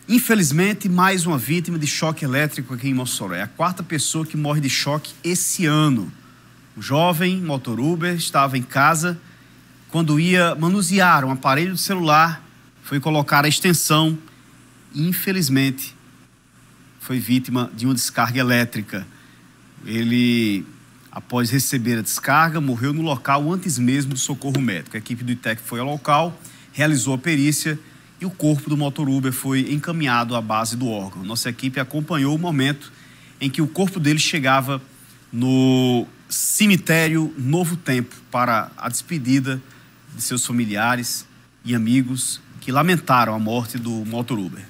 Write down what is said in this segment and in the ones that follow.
Infelizmente, mais uma vítima de choque elétrico aqui em Mossoró. É a quarta pessoa que morre de choque esse ano. Um jovem motor Uber estava em casa quando ia manusear um aparelho de celular, foi colocar a extensão e, infelizmente, foi vítima de uma descarga elétrica. Ele, após receber a descarga, morreu no local antes mesmo do socorro médico. A equipe do ITEP foi ao local, realizou a perícia e o corpo do motor Uber foi encaminhado à base do órgão. Nossa equipe acompanhou o momento em que o corpo dele chegava no cemitério Novo Tempo para a despedida de seus familiares e amigos que lamentaram a morte do motor Uber.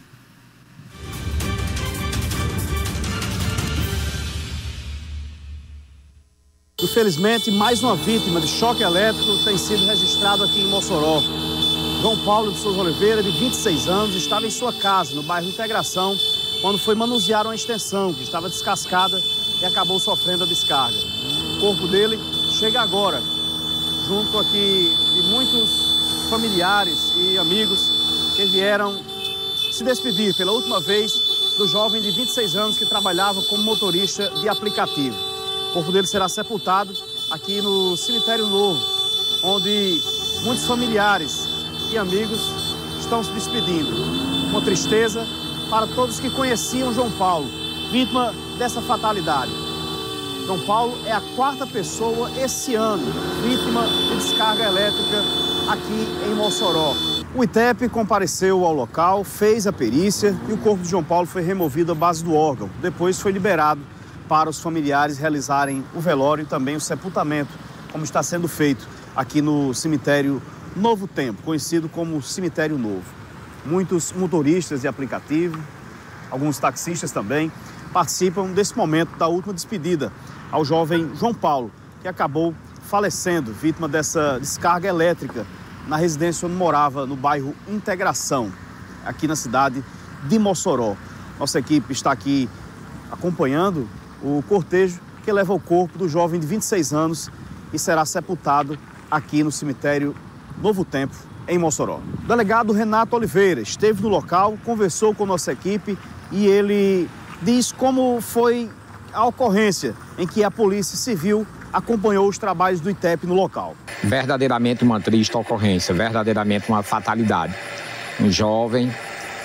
Infelizmente, mais uma vítima de choque elétrico tem sido registrado aqui em Mossoró. João Paulo de Souza Oliveira, de 26 anos, estava em sua casa, no bairro Integração, quando foi manusear uma extensão que estava descascada e acabou sofrendo a descarga. O corpo dele chega agora, junto aqui de muitos familiares e amigos que vieram se despedir pela última vez do jovem de 26 anos que trabalhava como motorista de aplicativo. O corpo dele será sepultado aqui no Cemitério Novo, onde muitos familiares e amigos estão se despedindo. Uma tristeza para todos que conheciam João Paulo, vítima dessa fatalidade. João Paulo é a quarta pessoa esse ano vítima de descarga elétrica aqui em Mossoró. O ITEP compareceu ao local, fez a perícia e o corpo de João Paulo foi removido à base do órgão. Depois foi liberado para os familiares realizarem o velório e também o sepultamento, como está sendo feito aqui no cemitério Novo Tempo, conhecido como Cemitério Novo. Muitos motoristas de aplicativo, alguns taxistas também, participam desse momento da última despedida ao jovem João Paulo, que acabou falecendo, vítima dessa descarga elétrica na residência onde morava, no bairro Integração, aqui na cidade de Mossoró. Nossa equipe está aqui acompanhando o cortejo que leva o corpo do jovem de 26 anos e será sepultado aqui no cemitério Novo Tempo, em Mossoró. O delegado Renato Oliveira esteve no local, conversou com nossa equipe e ele diz como foi a ocorrência em que a Polícia Civil acompanhou os trabalhos do ITEP no local. Verdadeiramente uma triste ocorrência, verdadeiramente uma fatalidade. Um jovem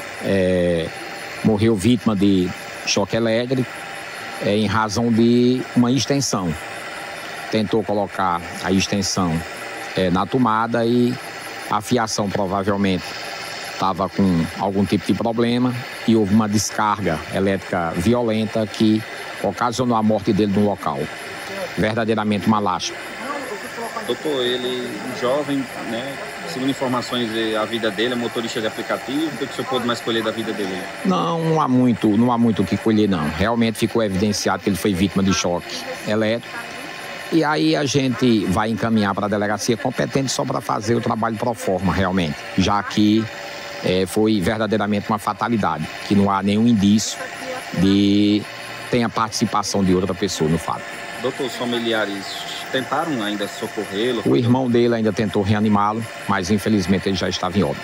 morreu vítima de choque elétrico em razão de uma extensão. Tentou colocar a extensão na tomada e a fiação provavelmente estava com algum tipo de problema e houve uma descarga elétrica violenta que ocasionou a morte dele no local. Verdadeiramente uma lástima. Doutor, ele, jovem, né? Segundo informações, a vida dele é motorista de aplicativo. O que o senhor pôde mais colher da vida dele? Não há muito o que colher, não. Realmente ficou evidenciado que ele foi vítima de choque elétrico. E aí a gente vai encaminhar para a delegacia competente só para fazer o trabalho pro forma, realmente. Já que foi verdadeiramente uma fatalidade, que não há nenhum indício de ter a participação de outra pessoa no fato. Doutor, os familiares tentaram ainda socorrê-lo? O irmão dele ainda tentou reanimá-lo, mas infelizmente ele já estava em óbito.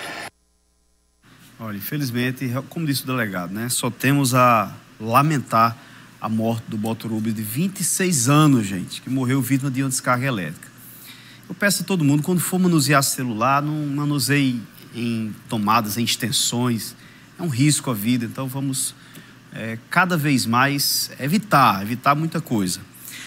Olha, infelizmente, como disse o delegado, né, só temos a lamentar a morte do motor Uber de 26 anos, gente, que morreu vítima de uma descarga elétrica. Eu peço a todo mundo, quando for manusear celular, não manuseie em tomadas, em extensões. É um risco à vida, então vamos cada vez mais evitar muita coisa.